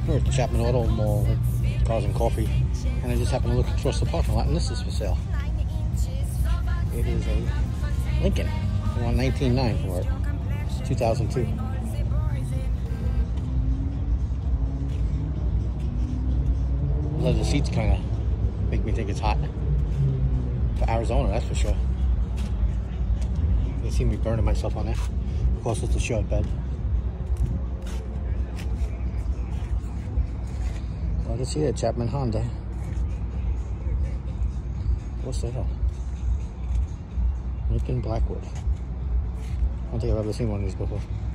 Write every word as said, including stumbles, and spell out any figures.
We're at the Chapman Auto Mall, Cars and Coffee, and I just happened to look across the parking lot, and this is for sale. It is a Lincoln. I want nineteen nine for it. It's two thousand two. The leather seats kind of make me think it's hot. For Arizona, that's for sure. You can see me burning myself on there. Of course, it's a short bed. Well, let's see it, Chapman Honda. What's the hell? Lincoln Blackwood. I don't think I've ever seen one of these before.